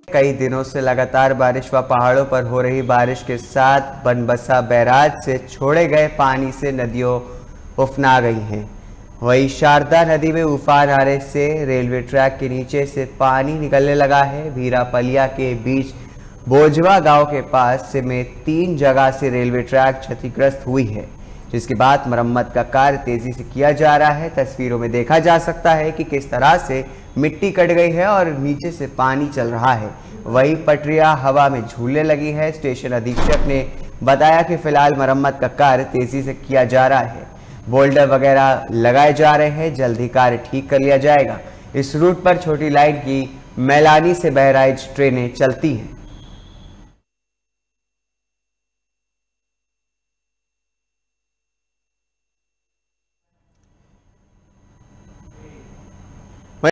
कई दिनों से लगातार बारिश व पहाड़ों पर हो रही बारिश के साथ बनबसा बैराज से छोड़े गए पानी से नदियों उफना गई हैं। वहीं शारदा नदी में उफान आने से रेलवे ट्रैक के नीचे से पानी निकलने लगा है। भीरापलिया के बीच बोझवा गांव के पास में 3 जगह से रेलवे ट्रैक क्षतिग्रस्त हुई है, जिसके बाद मरम्मत का कार्य तेजी से किया जा रहा है। तस्वीरों में देखा जा सकता है कि किस तरह से मिट्टी कट गई है और नीचे से पानी चल रहा है। वहीं पटरियां हवा में झूलने लगी है। स्टेशन अधीक्षक ने बताया कि फिलहाल मरम्मत का कार्य तेजी से किया जा रहा है। बोल्डर वगैरह लगाए जा रहे हैं, जल्द ही कार्य ठीक कर लिया जाएगा। इस रूट पर छोटी लाइन की मैलानी से बहराइच ट्रेनें चलती हैं।